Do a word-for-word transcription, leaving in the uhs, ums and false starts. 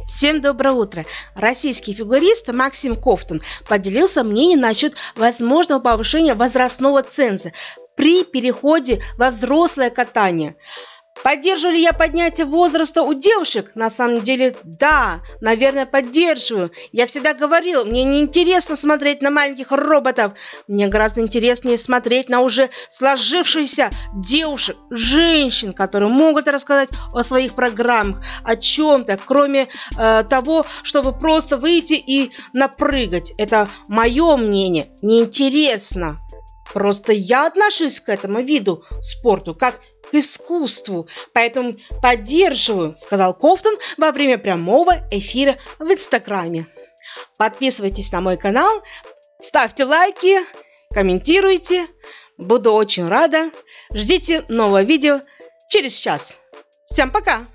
Всем доброе утро! Российский фигурист Максим Ковтун поделился мнением насчет возможного повышения возрастного ценза при переходе во взрослое катание. Поддерживаю ли я поднятие возраста у девушек? На самом деле, да, наверное, поддерживаю. Я всегда говорил, мне не интересно смотреть на маленьких роботов. Мне гораздо интереснее смотреть на уже сложившихся девушек, женщин, которые могут рассказать о своих программах, о чем-то, кроме э, того, чтобы просто выйти и напрыгать. Это мое мнение. Неинтересно. Просто я отношусь к этому виду спорту как к искусству, поэтому поддерживаю, сказал Ковтун во время прямого эфира в Инстаграме. Подписывайтесь на мой канал, ставьте лайки, комментируйте. Буду очень рада. Ждите нового видео через час. Всем пока!